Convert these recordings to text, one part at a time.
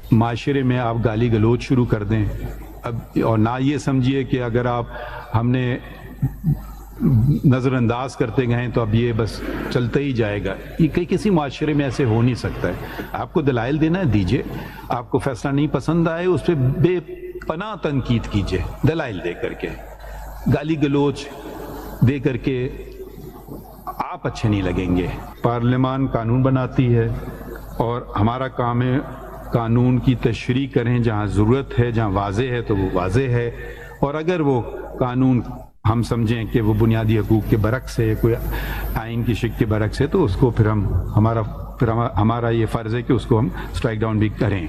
معاشرے میں آپ گالی گلوچ شروع کر دیں اور نہ یہ سمجھیے کہ اگر آپ ہم نے نظر انداز کرتے گئے تو اب یہ بس چلتا ہی جائے گا. یہ کسی معاشرے میں ایسے ہو نہیں سکتا ہے. آپ کو دلائل دینا ہے دیجئے, آپ کو فیصلہ نہیں پسند آئے اس پہ بے پناہ تنقید کیجئے دلائل دے کر کے. گالی گلوچ دے کر کے آپ اچھے نہیں لگیں گے. پارلیمان قانون بناتی ہے اور ہمارا کام ہے قانون کی تشریح کریں جہاں ضرورت ہے, جہاں واضح ہے تو وہ واضح ہے, اور اگر وہ قانون ہم سمجھیں کہ وہ بنیادی حقوق کے برعکس ہے, کوئی آئین کی شق کے برعکس ہے, تو اس کو پھر ہمارا یہ فرض ہے کہ اس کو ہم سٹرائک ڈاؤن بھی کریں.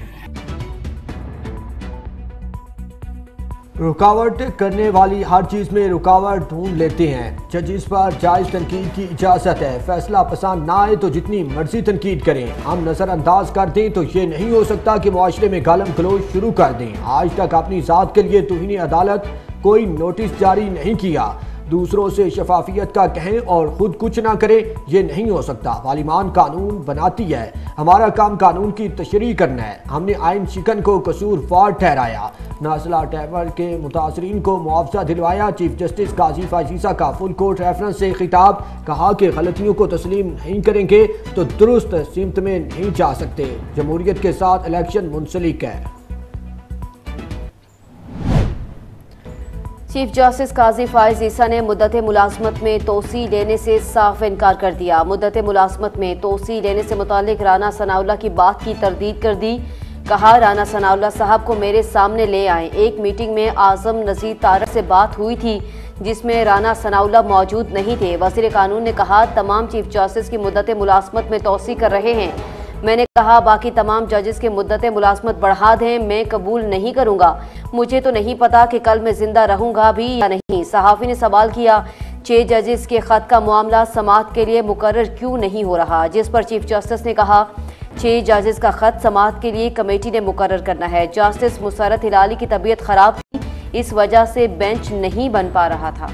رکاوٹ کرنے والی ہر چیز میں رکاوٹ ڈھونڈ لیتے ہیں. ججز پر جائز تنقید کی اجازت ہے. فیصلہ پسند نہ آئے تو جتنی مرضی تنقید کریں. ہم نظر انداز کر دیں تو یہ نہیں ہو سکتا کہ معاشرے میں گالم گلوچ شروع کر دیں. آج تک اپنی ذات کے لیے توہین عدالت کوئی نوٹس جاری نہیں کیا. دوسروں سے شفافیت کا کہیں اور خود کچھ نہ کریں, یہ نہیں ہو سکتا. پارلیمان قانون بناتی ہے, ہمارا کام قانون کی تشریح کرنا ہے. ہم نے آئین شکن کو قصوروار ٹھہرایا. نازلہ ٹیبر کے متاثرین کو معاوضہ دلوایا. چیف جسٹس قاضی فائزہ کا فل کورٹ ریفرنس سے خطاب, کہا کہ غلطیوں کو تسلیم نہیں کریں گے تو درست سمت میں نہیں جا سکتے. جمہوریت کے ساتھ الیکشن منسلک ہے. چیف جسٹس قاضی فائزہ نے مدت ملازمت میں توسیع لینے سے صاف انکار کر دیا. مدت ملازمت میں توسیع لینے سے متعلق رانا ثناءاللہ کی بات کی تردید کر دی. کہا رانا ثناءاللہ صاحب کو میرے سامنے لے آئیں. ایک میٹنگ میں اعظم نذیر طارق سے بات ہوئی تھی جس میں رانا ثناءاللہ موجود نہیں تھے. وزیر قانون نے کہا تمام چیف جسٹس کی مدت ملازمت میں توسیع کر رہے ہیں. میں نے کہا باقی تمام ججز کے مدت ملازمت بڑھا دیں, میں قبول نہیں کروں گا. مجھے تو نہیں پتا کہ کل میں زندہ رہوں گا بھی یا نہیں. صحافی نے سوال کیا 6 ججز کے خط کا معاملہ سماعت کے لیے مقرر کیوں نہیں ہو رہا, جس پر چیف جسٹس نے کہا 6 ججز کا خط سماعت کے لیے کمیٹی نے مقرر کرنا ہے. جسٹس مسرت ہلالی کی طبیعت خراب تھی, اس وجہ سے بینچ نہیں بن پا رہا تھا.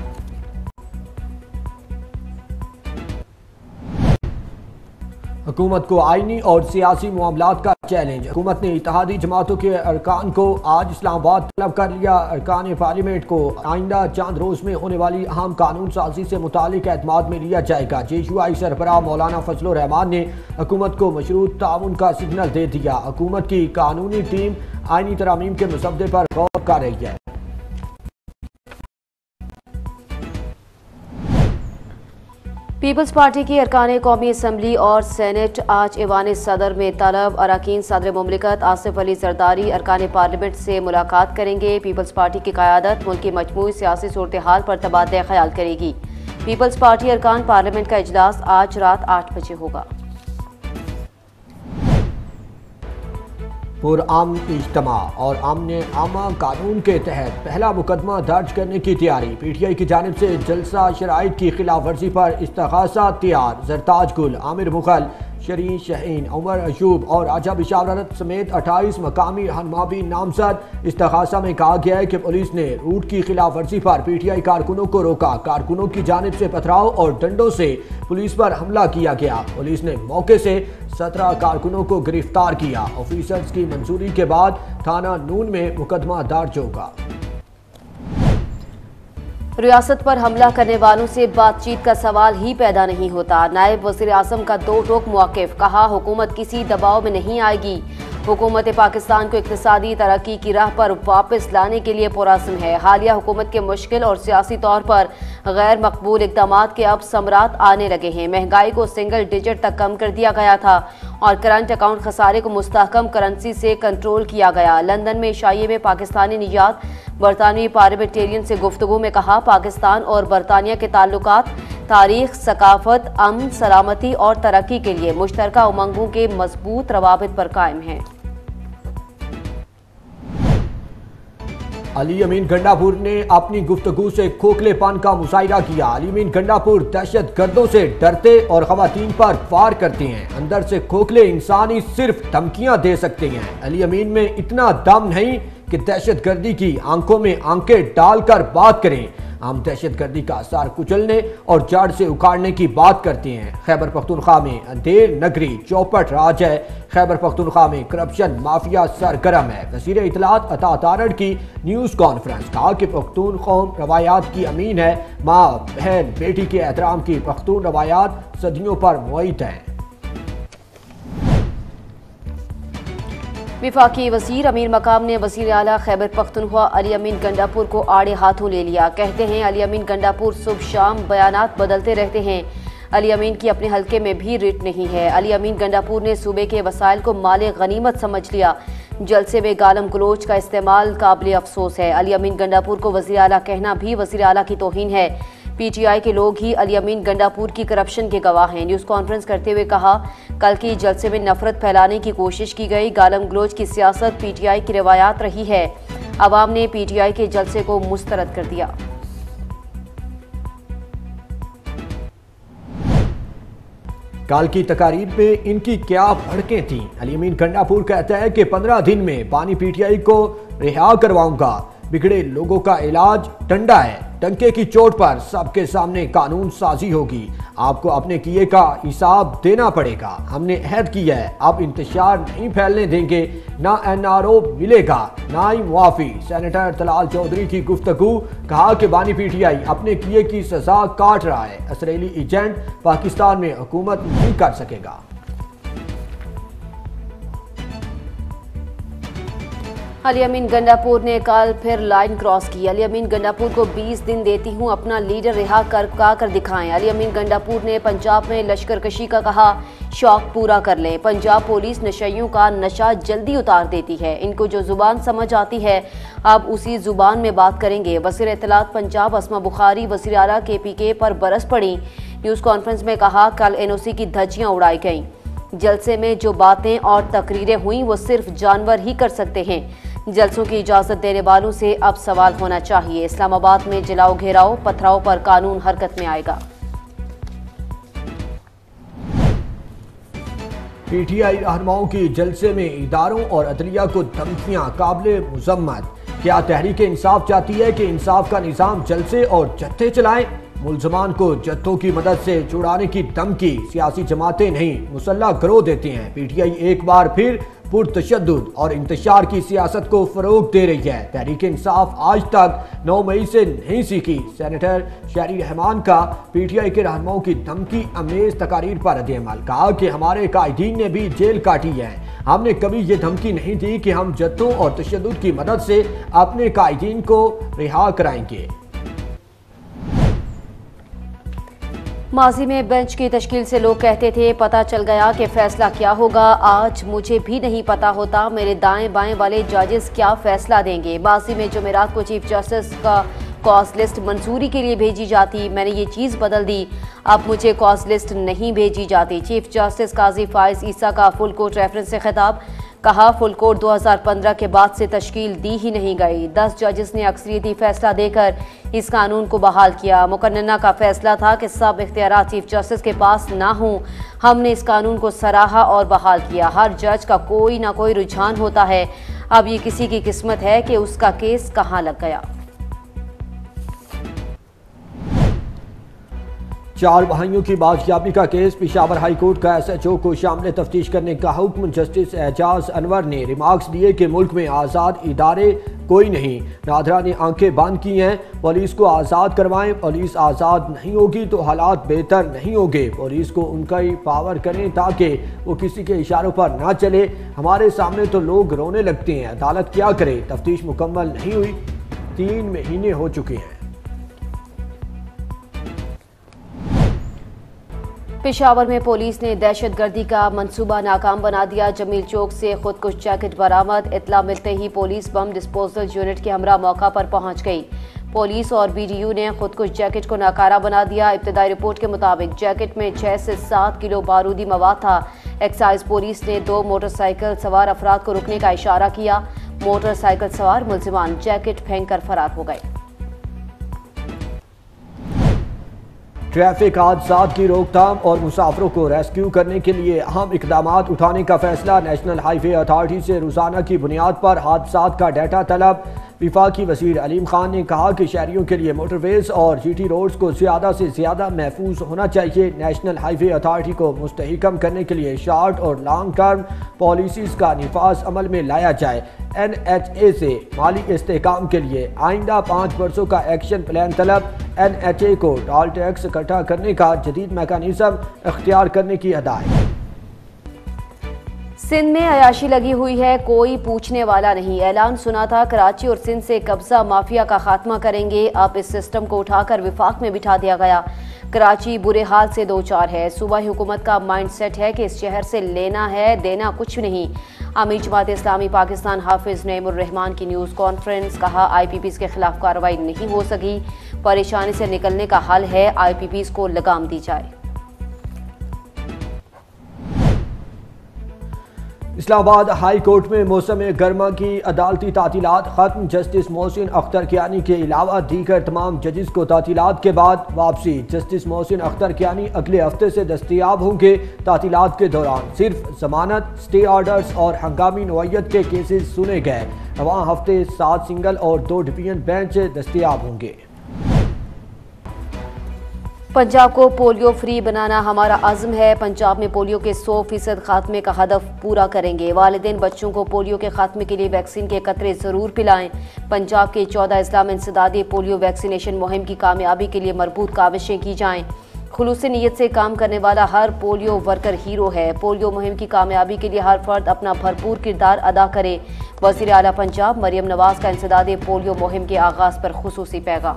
حکومت کو آئینی اور سیاسی معاملات کا چیلنج. حکومت نے اتحادی جماعتوں کے ارکان کو آج اسلام آباد طلب کر لیا. ارکان پارلیمنٹ کو آئندہ چند روز میں ہونے والی اہم قانون سازی سے متعلق اعتماد میں لیا جائے گا. JUI سربراہ مولانا فضل الرحمان نے حکومت کو مشروط تعاون کا سگنل دے دیا. حکومت کی قانونی ٹیم آئینی ترامیم کے مسودے پر غور کر رہی ہے. پیپلز پارٹی کی ارکان قومی اسمبلی اور سینٹ آج ایوان صدر میں طلب. اراکین صدر مملکت آصف علی زرداری ارکان پارلیمنٹ سے ملاقات کریں گے. پیپلز پارٹی کی قیادت ملک کی مجموعی سیاسی صورتحال پر تبادلہ خیال کرے گی. پیپلز پارٹی ارکان پارلیمنٹ کا اجلاس آج رات 8 بجے ہوگا. پرامن اجتماع اور امن عامہ قانون کے تحت پہلا مقدمہ درج کرنے کی تیاری. PTI کی جانب سے جلسہ شرائط کی خلاف ورزی پر استغاثہ تیار. زرتاج گل, عامر مغل, شرین شہین, عمر ایوب اور راجہ بشارت سمیت 28 مقامی رہنما بھی نامزد. استغاثہ میں کہا گیا ہے کہ پولیس نے روٹ کی خلاف ورزی پر PTI کارکنوں کو روکا. کارکنوں کی جانب سے پتھراؤ اور ڈنڈوں سے پولیس پر حملہ کیا گیا. پولیس نے موقع سے 17 کارکنوں کو گرفتار کیا. آفیسرز کی منظوری کے بعد تھانہ نون میں مقدمہ درج ہوگا. ریاست پر حملہ کرنے والوں سے بات چیت کا سوال ہی پیدا نہیں ہوتا. نائب وزیر اعظم کا 2 ٹوک موقف. کہا حکومت کسی دباؤ میں نہیں آئے گی. حکومت پاکستان کو اقتصادی ترقی کی راہ پر واپس لانے کے لیے پرعزم ہے. حالیہ حکومت کے مشکل اور سیاسی طور پر غیر مقبول اقدامات کے اب ثمرات آنے لگے ہیں. مہنگائی کو سنگل ڈیجٹ تک کم کر دیا گیا تھا اور کرنٹ اکاؤنٹ خسارے کو مستحکم کرنسی سے کنٹرول کیا گیا. لندن میں عشائیے میں پاکستانی نژاد برطانوی پارلیمنٹیرین سے گفتگو میں کہا پاکستان اور برطانیہ کے تعلقات تاریخ، ثقافت، امن، سلامتی اور ترقی کے لیے مشترکہ امنگوں کے مضبوط روابط پر قائم ہیں. علی امین گنڈاپور نے اپنی گفتگو سے کھوکھلے پن کا مظاہرہ کیا. علی امین گنڈاپور دہشت گردوں سے ڈرتے اور خواتین پر وار کرتے ہیں. اندر سے کھوکھلے انسان ہی صرف دھمکیاں دے سکتے ہیں. علی امین میں اتنا دم نہیں कि दहशत गर्दी की आंखों में आंखें डालकर बात करें। हम दहशत गर्दी का असर कुचलने और जड़ से उखाड़ने की बात करते हैं। खैबर पख्तूनख्वा में अंधेर नगरी चौपट राज है। खैबर पख्तूनख्वा में करप्शन माफिया सरगर्म है। वज़ीर इत्तलात अता तारड़ की न्यूज़ कॉन्फ्रेंस, कहा कि पख्तून कौम रवायात की अमीन है। माँ बहन बेटी के एहतराम की पख्तून रवायात सदियों पर मुअय्यद हैं। वफाकी वज़ीर अमीर मकाम ने वज़ीर आला खैबर पख्तूनख्वा अली अमीन गंडापुर को आड़े हाथों ले लिया। कहते हैं अली अमीन गंडापुर सुबह शाम बयानात बदलते रहते हैं। अली अमीन की अपने हलके में भी रिट नहीं है। अली अमीन गंडापुर ने सूबे के वसाइल को माले गनीमत समझ लिया। जलसे में गालम गलोच का इस्तेमाल काबिल अफसोस है। अली अमीन गंडापुर को वज़ीर आला कहना भी वज़ीर आला की तौहीन है। पीटीआई के लोग ही अली अमीन गंडापुर की करप्शन के गवाह हैं। न्यूज़ कॉन्फ्रेंस करते हुए कहा, कल की जलसे में नफरत फैलाने की कोशिश की गई। गालम गलोच की सियासत पीटीआई की रवायात रही है। अवाम ने पीटीआई के जलसे को मुस्तरद कर दिया। कल की तकारीब में इनकी क्या भड़कें थीं। अली अमीन गंडापुर कहता है कि 15 दिन में पानी पीटीआई को रिहा करवाऊंगा। बिगड़े लोगों का इलाज डंडा है। डंके की चोट पर सबके सामने कानून साजी होगी। आपको अपने किए का हिसाब देना पड़ेगा। हमने अहद किया है, अब इंतशार नहीं फैलने देंगे। ना एनआरओ मिलेगा ना ही मुआफी। सेनेटर तलाल चौधरी की गुफ्तगू, कहा कि बानी पीटीआई अपने किए की सजा काट रहा है। इसराइली एजेंट पाकिस्तान में हुकूमत नहीं कर सकेगा। अली अमीन गंडापुर ने कल फिर लाइन क्रॉस की। अली अमीन गंडापुर को 20 दिन देती हूं, अपना लीडर रिहा कर दिखाएं। अली अमीन गंडापुर ने पंजाब में लश्कर कशी का कहा, शौक पूरा कर लें। पंजाब पुलिस नशइयों का नशा जल्दी उतार देती है। इनको जो जुबान समझ आती है अब उसी जुबान में बात करेंगे। वज़ीर इत्तलात पंजाब अस्मा बुखारी वज़ीर आला KPK पर बरस पड़ी। न्यूज़ कॉन्फ्रेंस में कहा, कल NOC की धज्जियां उड़ाई गईं। जलसे में जो बातें और तकरीरें हुई वो सिर्फ जानवर ही कर सकते हैं। जलसों की इजाजत देने वालों से अब सवाल होना चाहिए। इस्लामाबाद में जलाओ घेराव पथराव पर कानून हरकत में आएगा। पीटीआई रहनुमाओं की जलसे में इदारों और अदलिया को धमकियां काबिल मुजम्मत। क्या तहरीक इंसाफ चाहती है कि इंसाफ का निज़ाम जलसे और जत्थे चलाएं? मुलजमान को जत्थों की मदद से छुड़ाने की धमकी सियासी जमातें नहीं मुसल्लह गिरोह देते हैं। पीटीआई एक बार फिर पुरतशद्दुद और इंतशार की सियासत को फरोग दे रही है। तहरीक इंसाफ आज तक 9 मई से नहीं सीखी। सेनेटर शहरी रहमान का पीटीआई के रहनुमाओं की धमकी अमेज तकारीर पर रद्द-ए-अमल, कहा कि हमारे कायदीन ने भी जेल काटी है। हमने कभी ये धमकी नहीं दी कि हम जत्थों और तशद्दुद की मदद से अपने कायदीन को रिहा कराएंगे। माजी में बेंच की तश्कील से लोग कहते थे पता चल गया कि फैसला क्या होगा। आज मुझे भी नहीं पता होता मेरे दाएं बाएं वाले जजेस क्या फैसला देंगे। माजी में जुमेरात को चीफ जस्टिस का कॉज लिस्ट मंजूरी के लिए भेजी जाती, मैंने ये चीज़ बदल दी, अब मुझे कॉज लिस्ट नहीं भेजी जाती। चीफ जस्टिस काजी फाइज ईसा का फुल कोर्ट रेफरेंस से खिताब, कहा फुल कोर्ट 2015 के बाद से तश्कील दी ही नहीं गई। 10 जजेस ने अक्सरियती फैसला देकर इस कानून को बहाल किया। मुकन्नना का फैसला था कि सब इख्तियारात चीफ जस्टिस के पास ना हों। हमने इस कानून को सराहा और बहाल किया। हर जज का कोई ना कोई रुझान होता है। अब ये किसी की किस्मत है कि उसका केस कहाँ लग गया। 4 भाइयों की बाजियाबी का केस, पेशावर हाई कोर्ट का SHO को शामिल तफ्तीश करने का हुक्म। जस्टिस एजाज अनवर ने रिमार्क्स दिए कि मुल्क में आज़ाद इदारे कोई नहीं। नादरा ने आंखें बंद की हैं। पुलिस को आज़ाद करवाएं। पुलिस आज़ाद नहीं होगी तो हालात बेहतर नहीं होंगे। पुलिस को उनका ही पावर करें ताकि वो किसी के इशारों पर ना चले। हमारे सामने तो लोग रोने लगते हैं, अदालत क्या करे। तफ्तीश मुकम्मल नहीं हुई, 3 महीने हो चुके हैं। पेशावर में पुलिस ने दहशतगर्दी का मंसूबा नाकाम बना दिया। जमील चौक से खुदकुश जैकेट बरामद। इत्तला मिलते ही पुलिस बम डिस्पोजल यूनिट के हमरा मौका पर पहुंच गई। पुलिस और BDU ने खुदकुश जैकेट को नाकारा बना दिया। इब्तदाई रिपोर्ट के मुताबिक जैकेट में 6 से 7 किलो बारूदी मवाद था। एक्साइज पुलिस ने 2 मोटरसाइकिल सवार अफराद को रुकने का इशारा किया। मोटरसाइकिल सवार मुलजिमान जैकेट फेंक कर फरार हो गए। ٹریفک حادثات کی روک تھام اور مسافروں کو ریسکیو کرنے کے لیے اہم اقدامات اٹھانے کا فیصلہ۔ نیشنل ہائی وے اتھارٹی سے روزانہ کی بنیاد پر حادثات کا ڈیٹا طلب۔ وفاقی وزیر علیم خان نے کہا کہ شہریوں کے لیے موٹر ویز اور جی ٹی روڈز کو زیادہ سے زیادہ محفوظ ہونا چاہیے۔ نیشنل ہائی وے اتھارٹی کو مستحکم کرنے کے لیے شارٹ اور لانگ ٹرم پالیسیز کا نفاذ عمل میں لایا جائے۔ این ایچ اے سے مالی استحکام کے لیے آئندہ 5 برسوں کا ایکشن پلان طلب۔ این ایچ اے کو ٹال ٹیکس اکٹھا کرنے کا جدید میکانزم اختیار کرنے کی ہدایت۔ سندھ میں عیاشی لگی ہوئی ہے، کوئی پوچھنے والا نہیں۔ اعلان سنا تھا کراچی اور سندھ سے قبضہ مافیا کا خاتمہ کریں گے، اب اس سسٹم کو اٹھا کر وفاق میں بٹھا دیا گیا۔ کراچی برے حال سے دوچار ہے۔ صوبائی حکومت کا مائنڈ سیٹ ہے کہ اس شہر سے لینا ہے، دینا کچھ نہیں۔ امیر جماعت اسلامی پاکستان حافظ نعیم الرحمان کی نیوز کانفرنس، کہا آئی پی پیز کے خلاف کارروائی نہیں ہو سکی، پریشانی سے نکلنے کا حل ہے آئی پی پیز کو لگام دی جائے۔ اسلام آباد ہائی کورٹ میں موسم گرما کی عدالتی تعطیلات ختم۔ جسٹس محسن اختر کیانی کے علاوہ دیگر تمام ججز کو تعطیلات کے بعد واپسی۔ جسٹس محسن اختر کیانی اگلے ہفتے سے دستیاب ہوں گے۔ تعطیلات کے دوران صرف ضمانت، سٹے آرڈرز اور ہنگامی نوعیت کے کیسز سنے گئے۔ رواں ہفتے 7 سنگل اور 2 ڈویژن بینچ دستیاب ہوں گے۔ پنجاب کو پولیو فری بنانا ہمارا عزم ہے، پنجاب میں پولیو کے 100% خاتمے کا ہدف پورا کریں گے۔ والدین بچوں کو پولیو کے خاتمے کے لیے ویکسین کے قطرے ضرور پلائیں۔ پنجاب کے 14 اضلاع میں انسدادی پولیو ویکسینیشن مہم کی کامیابی کے لیے مربوط کاوشیں کی جائیں۔ خلوص نیت سے کام کرنے والا ہر پولیو ورکر ہیرو ہے۔ پولیو مہم کی کامیابی کے لیے ہر فرد اپنا بھرپور کردار ادا کرے۔ وزیر اعلیٰ پنجاب مریم نواز کا انسدادی پولیو مہم کے آغاز پر خصوصی پیغام۔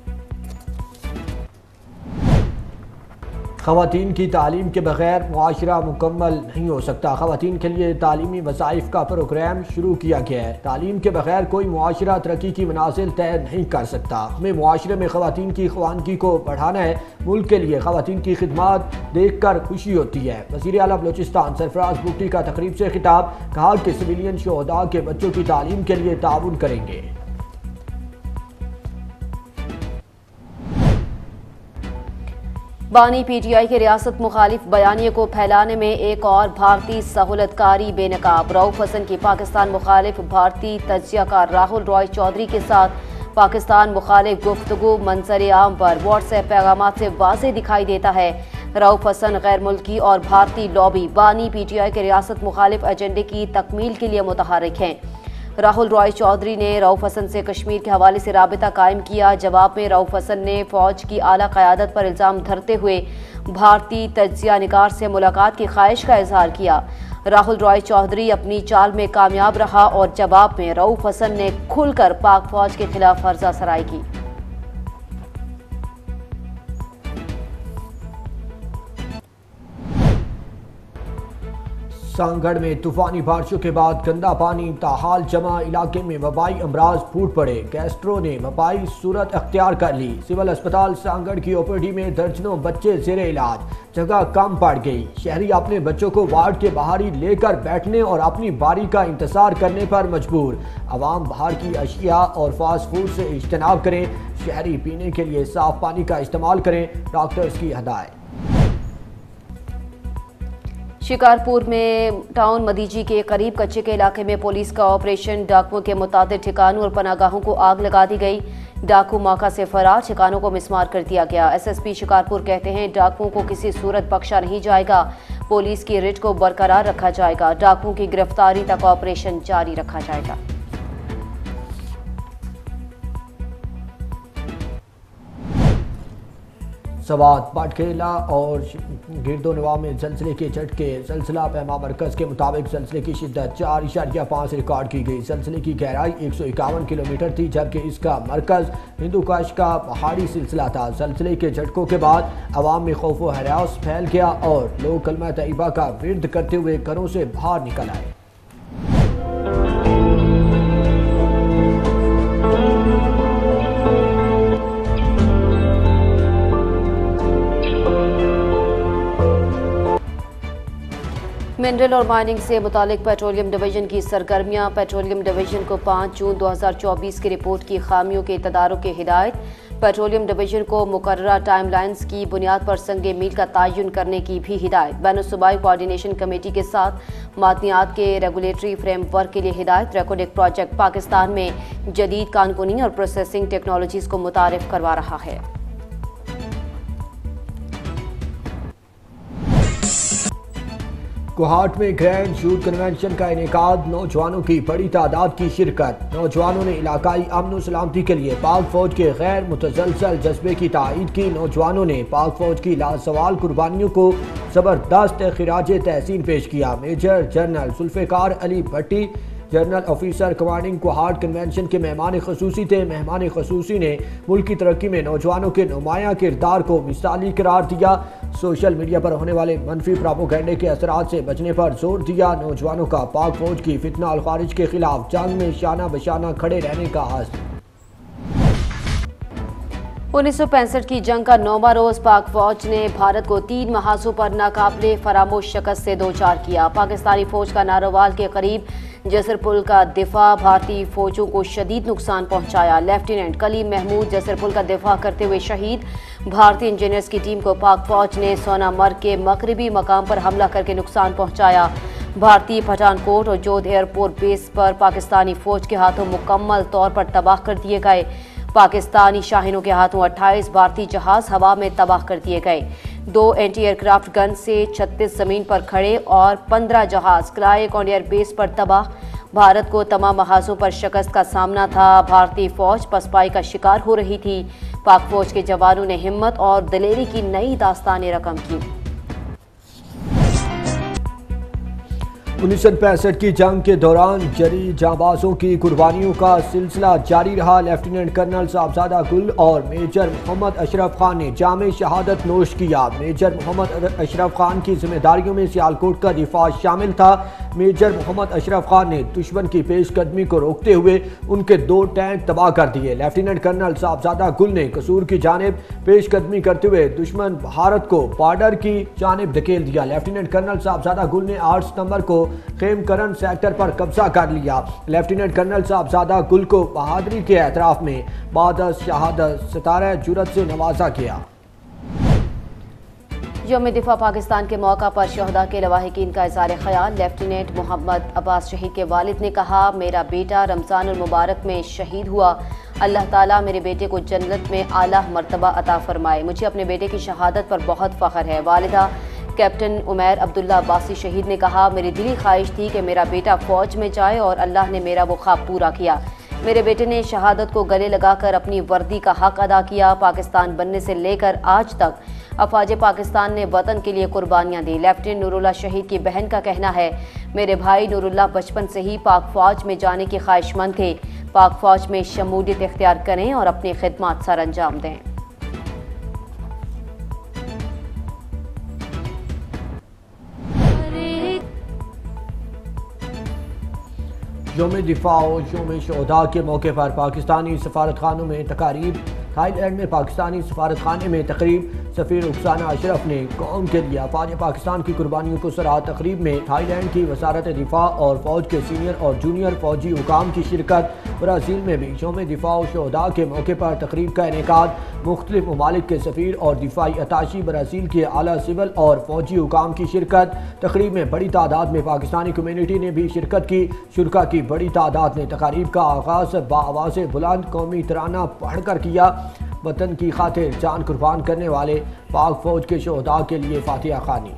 خواتین کی تعلیم کے بغیر معاشرہ مکمل نہیں ہو سکتا۔ خواتین کے لیے تعلیمی وظائف کا پروگرام شروع کیا گیا ہے۔ تعلیم کے بغیر کوئی معاشرہ ترقی کی منازل طے نہیں کر سکتا۔ ہمیں معاشرے میں خواتین کی خواندگی کو بڑھانا ہے۔ ملک کے لیے خواتین کی خدمات دیکھ کر خوشی ہوتی ہے۔ وزیر اعلیٰ بلوچستان سرفراز بگٹی کا تقریب سے خطاب، کہا کہ سویلین شہداء کے بچوں کی تعلیم کے لیے تعاون کریں گے۔ بانی پی ٹی آئی کے ریاست مخالف بیانیے کو پھیلانے میں ایک اور بھارتی سہولت کاری بے نقاب۔ رؤف حسن کی پاکستان مخالف بھارتی تجزیہ کار راہل رائے چودھری کے ساتھ پاکستان مخالف گفتگو منظر عام پر واٹس ایپ پیغامات سے واضح دکھائی دیتا ہے۔ رؤف حسن غیر ملکی اور بھارتی لابی بانی پی ٹی آئی کے ریاست مخالف ایجنڈے کی تکمیل کے لیے متحرک ہیں۔ راہل رائے چودھری نے رؤف حسن سے کشمیر کے حوالے سے رابطہ قائم کیا۔ جواب میں رؤف حسن نے فوج کی اعلیٰ قیادت پر الزام دھرتے ہوئے بھارتی تجزیہ نگار سے ملاقات کی خواہش کا اظہار کیا۔ راہل رائے چودھری اپنی چال میں کامیاب رہا اور جواب میں رؤف حسن نے کھل کر پاک فوج کے خلاف فرضہ سرائی کی۔ سانگڑ میں طوفانی بارشوں کے بعد گندا پانی تاحال جمع، علاقے میں وبائی امراض پھوٹ پڑے۔ گیسٹرو نے وبائی صورت اختیار کر لی۔ سول اسپتال سانگڑ کی او پی ڈی میں درجنوں بچے زیر علاج، جگہ کم پڑ گئی۔ شہری اپنے بچوں کو وارڈ کے باہر ہی لے کر بیٹھنے اور اپنی باری کا انتظار کرنے پر مجبور۔ عوام باہر کی اشیاء اور فاسٹ فوڈ سے اجتناب کریں۔ شہری پینے کے لیے صاف پانی کا استعمال کریں، ڈاکٹرز کی ہدایت۔ شکارپور میں ٹاؤن مدیجی کے قریب کچے کے علاقے میں پولیس کا آپریشن، ڈاکوؤں کے متعدد ٹھکانوں اور پناہ گاہوں کو آگ لگا دی گئی۔ ڈاکو موقع سے فرار، ٹھکانوں کو مسمار کر دیا گیا۔ ایس ایس پی شکارپور کہتے ہیں ڈاکوؤں کو کسی صورت بخشا نہیں جائے گا، پولیس کی ریٹ کو برقرار رکھا جائے گا، ڈاکوؤں کی گرفتاری تک آپریشن جاری رکھا جائے گا۔ سوات، باٹکیلا اور گرد و نواح میں زلزلے کے جھٹکے۔ زلزلہ پیما مرکز کے مطابق زلزلے کی شدت 4.5 ریکارڈ کی گئی۔ زلزلے کی گہرائی 151 کلومیٹر تھی، جبکہ اس کا مرکز ہندوکش کا پہاڑی سلسلہ تھا۔ زلزلے کے جھٹکوں کے بعد عوام میں خوف و ہراس پھیل گیا اور لوگ کلمہ طیبہ کا ورد کرتے ہوئے گھروں سے باہر نکل آئے۔ منرل اور مائننگ سے متعلق پیٹرولیم ڈویژن کی سرگرمیاں۔ پیٹرولیم ڈویژن کو 5 جون 2024 کی رپورٹ کی خامیوں کے تدارک کی ہدایت۔ پیٹرولیم ڈویژن کو مقررہ ٹائم لائنز کی بنیاد پر سنگ میل کا تعین کرنے کی بھی ہدایت۔ بین الصوبائی کوآرڈینیشن کمیٹی کے ساتھ معدنیات کے ریگولیٹری فریم ورک کے لیے ہدایت۔ ریکوڈک پروجیکٹ پاکستان میں جدید کانکنی اور پروسیسنگ ٹیکنالوجیز کو متعارف کروا رہا ہے۔ کوہاٹ میں گرینڈ یوتھ کنونشن کا انعقاد، نوجوانوں کی بڑی تعداد کی شرکت۔ نوجوانوں نے علاقائی امن و سلامتی کے لیے پاک فوج کے غیر متزلزل جذبے کی تائید کی۔ نوجوانوں نے پاک فوج کی لازوال قربانیوں کو زبردست خراج تحسین پیش کیا۔ Major general Zulfiqar Ali Bhatti, general officer commanding Kohat convention کے مہمان خصوصی تھے۔ مہمان خصوصی نے ملک کی ترقی میں نوجوانوں کے نمایاں کردار کو مثالی قرار دیا۔ سوشل میڈیا پر ہونے والے منفی پراپوگنڈے کے اثرات سے بچنے پر زور دیا۔ نوجوانوں کا پاک فوج کی فتنہ الخارج کے خلاف جنگ میں شانہ بشانہ کھڑے رہنے کا عزم۔ 1965 کی جنگ کا 9واں روز پاک فوج نے بھارت کو 3 محاذوں پر ناقابل فراموش شکست سے دوچار کیا۔ پاکستانی فوج کا ناروال کے قریب جسر پل کا دفاع، بھارتی فوجوں کو شدید نقصان پہنچایا۔ لیفٹیننٹ کلیم محمود جسر پل کا دفاع کرتے ہوئے شہید۔ بھارتی انجینئرز کی ٹیم کو پاک فوج نے سونا مرگ کے مغربی مقام پر حملہ کر کے نقصان پہنچایا۔ بھارتی پٹھان کوٹ اور جودھ ایئرپورٹ بیس پر پاکستانی فوج کے ہاتھوں مکمل طور پر تباہ کر دیے گئے۔ پاکستانی شاہینوں کے ہاتھوں 28 بھارتی جہاز ہوا میں تباہ کر دیے گئے۔ 2 اینٹی ایئرکرافٹ گن سے 36 زمین پر کھڑے اور 15 جہاز کلائے کونڈیر بیس پر تباہ۔ بھارت کو تمام محاذوں پر شکست کا سامنا تھا۔ بھارتی فوج پسپائی کا شکار ہو رہی تھی۔ پاک فوج کے جوانوں نے ہمت اور دلیری کی نئی داستانیں رقم کی۔ 1965 کی جنگ کے دوران جری جانبازوں کی قربانیوں کا سلسلہ جاری رہا۔ لیفٹیننٹ کرنل صاحبزادہ گل اور میجر محمد اشرف خان نے جام شہادت نوش کیا۔ میجر محمد اشرف خان کی ذمہ داریوں میں سیالکوٹ کا دفاع شامل تھا۔ میجر محمد اشرف خان نے دشمن کی پیش قدمی کو روکتے ہوئے ان کے 2 ٹینک تباہ کر دیے۔ لیفٹیننٹ کرنل صاحبزادہ گل نے قصور کی جانب پیش قدمی کرتے ہوئے دشمن بھارت کو بارڈر کی جانب دھکیل دیا۔ لیفٹیننٹ کرنل صاحبزادہ گل نے 8 ستمبر کو خیم کرن سیکٹر پر قبضہ کر لیا۔ لیفٹیننٹ کرنل صاحبزادہ گل کو بہادری کے اعتراف میں بعد از شہادت ستارہ جرأت سے نوازا گیا۔ یوم دفاع پاکستان کے موقع پر شہداء کے لواحقین کا اظہار خیال۔ لیفٹیننٹ محمد عباس شہید کے والد نے کہا، میرا بیٹا رمضان المبارک میں شہید ہوا۔ اللہ تعالیٰ میرے بیٹے کو جنت میں اعلیٰ مرتبہ عطا فرمائے۔ مجھے اپنے بیٹے کی شہادت پر بہت فخر ہے۔ والدہ کیپٹن عمیر عبداللہ عباسی شہید نے کہا، میری دلی خواہش تھی کہ میرا بیٹا فوج میں جائے اور اللہ نے میرا وہ خواب پورا کیا۔ میرے بیٹے نے شہادت کو گلے لگا کر اپنی وردی کا حق ادا کیا۔ پاکستان بننے سے لے کر آج تک افواج پاکستان نے وطن کے لیے قربانیاں دی۔ لیفٹیننٹ نور اللہ شہید کی بہن کا کہنا ہے، میرے بھائی نور اللہ بچپن سے ہی پاک فوج میں جانے کے خواہش مند تھے۔ پاک فوج میں شمولیت اختیار کریں اور اپنی خدمات سر انجام دیں۔ یوم دفاع و یوم شہداء کے موقع پر پاکستانی سفارتخانوں میں تقاریب۔ تھائی لینڈ میں پاکستانی سفارتخانے میں تقریب۔ سفیر رخسانہ اشرف نے قوم کے لیے افواج پاکستان کی قربانیوں کو سراہا۔ تقریب میں تھائی لینڈ کی وزارت دفاع اور فوج کے سینئر اور جونیئر فوجی حکام کی شرکت۔ برازیل میں بھی یوم دفاع و شہداء کے موقع پر تقریب کا انعقاد۔ مختلف ممالک کے سفیر اور دفاعی اتاشی، برازیل کے اعلیٰ سول اور فوجی حکام کی شرکت۔ تقریب میں بڑی تعداد میں پاکستانی کمیونٹی نے بھی شرکت کی۔ شرکاء کی بڑی تعداد نے تقریب کا آغاز بآواز بلند قومی ترانہ پڑھ کر کیا۔ وطن کی خاطر جان قربان کرنے والے پاک فوج کے شہداء کے لیے فاتحہ خوانی۔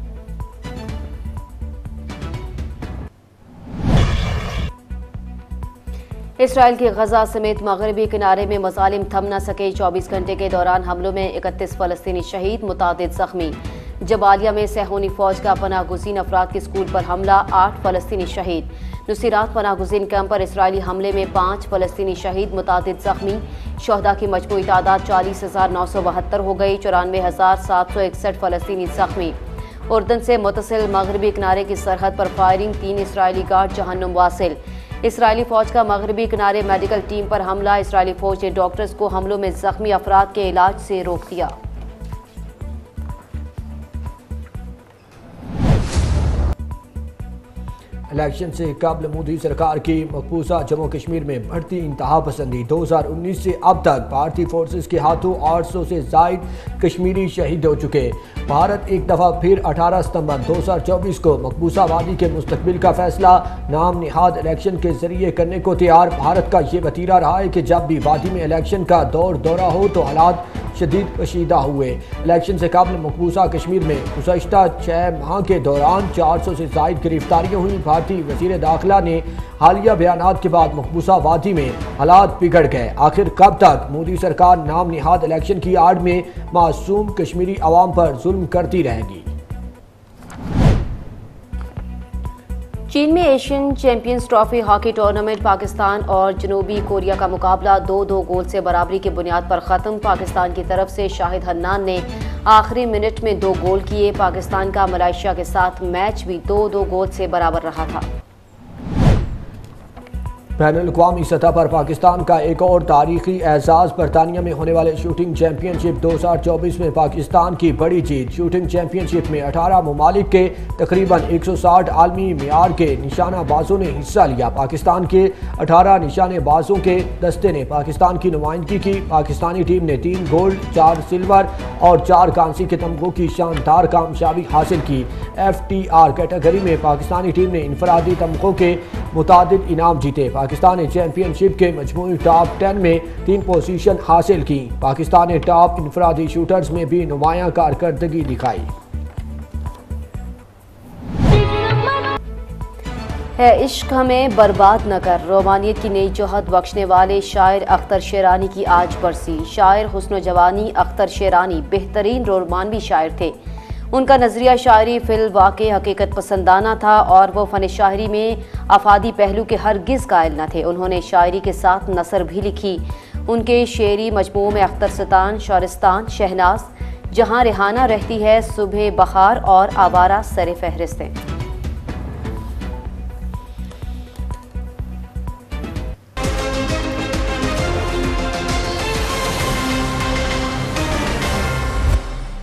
اسرائیل کی غزہ سمیت مغربی کنارے میں مظالم تھم نہ سکے۔ 24 گھنٹے کے دوران حملوں میں 31 فلسطینی شہید، متعدد زخمی۔ جبالیہ میں صہیونی فوج کا پناہ گزین افراد کے اسکول پر حملہ، 8 فلسطینی شہید۔ نصیرات پناہ گزین کیمپ پر اسرائیلی حملے میں 5 فلسطینی شہید، متعدد زخمی۔ شہداء کی مجموعی تعداد 40,972 ہو گئی، 94,761 فلسطینی زخمی۔ اردن سے متصل مغربی کنارے کی سرحد پر فائرنگ، 3 اسرائیلی گارڈ جہنم واصل۔ اسرائیلی فوج کا مغربی کنارے میڈیکل ٹیم پر حملہ، اسرائیلی فوج نے ڈاکٹرز کو حملوں میں زخمی افراد کے علاج سے روک دیا۔ الیکشن سے قبل مودی سرکار کی مقبوضہ جموں کشمیر میں بڑھتی انتہا پسندی، 2019 سے اب تک بھارتی فورسز کے ہاتھوں 800 سے زائد کشمیری شہید ہو چکے۔ بھارت ایک دفعہ پھر 18 ستمبر 2024 کو مقبوضہ وادی کے مستقبل کا فیصلہ نام نہاد الیکشن کے ذریعے کرنے کو تیار۔ بھارت کا یہ وتیرہ رہا ہے کہ جب بھی وادی میں الیکشن کا دورہ ہو تو حالات شدید کشیدہ ہوئے۔ الیکشن سے قبل مقبوضہ کشمیر میں گزشتہ 6 ماہ کے دوران 400 سے زائد گرفتاریاں ہوئیں۔ بھارتی وزیر داخلہ نے حالیہ بیانات کے بعد مقبوضہ وادی میں حالات بگڑ گئے۔ آخر کب تک مودی سرکار نام نہاد الیکشن کی آڑ میں معصوم کشمیری عوام پر ظلم کرتی رہے گی؟ چین میں Asian champions trophy hockey tournament Pakistan اور جنوبی کوریا کا مقابلہ 2-2 گول سے برابری کی بنیاد پر ختم۔ پاکستان کی طرف سے شاہد حنان نے آخری منٹ میں 2 گول کیے۔ پاکستان کا ملائیشیا کے ساتھ میچ بھی 2-2 گول سے برابر رہا تھا۔ بین الاقوامی سطح پر پاکستان کا ایک اور تاریخی اعزاز، برطانیہ میں ہونے والے شوٹنگ چیمپئن شپ 2024 میں پاکستان کی بڑی جیت۔ شوٹنگ چیمپئن شپ میں 18 ممالک کے تقریباً 160 عالمی معیار کے نشانہ بازوں نے حصہ لیا۔ پاکستان کے 18 نشانے بازوں کے دستے نے پاکستان کی نمائندگی کی۔ پاکستانی ٹیم نے 3 گولڈ، 4 سلور اور 4 کانسی کے تمغوں کی شاندار کامیابی حاصل کی۔ FTR کیٹیگری میں پاکستانی ٹیم نے انفرادی تمغوں کے متعدد انعام جیتے۔ پاکستان نے چیمپئن شپ کے مجموعی ٹاپ 10 میں 3 پوزیشن حاصل کی۔ پاکستان نے ٹاپ انفرادی شوٹرز میں بھی نمایاں کارکردگی دکھائی۔ ہے عشق ہمیں برباد نہ کر، رومانیت کی نئی جوہت بخشنے والے شاعر اختر شیرانی کی آج برسی۔ شاعر حسن و جوانی اختر شیرانی بہترین رومانوی شاعر تھے۔ ان کا نظریہ شاعری فی الواقع حقیقت پسندانہ تھا اور وہ فن شاعری میں افادی پہلو کے ہرگز قائل نہ تھے۔ انہوں نے شاعری کے ساتھ نثر بھی لکھی۔ ان کے شعری مجموعوں میں اخترستان، شارستان، شہناز، جہاں ریحانہ رہتی ہے، صبح بہار اور آوارہ سر فہرست ہیں۔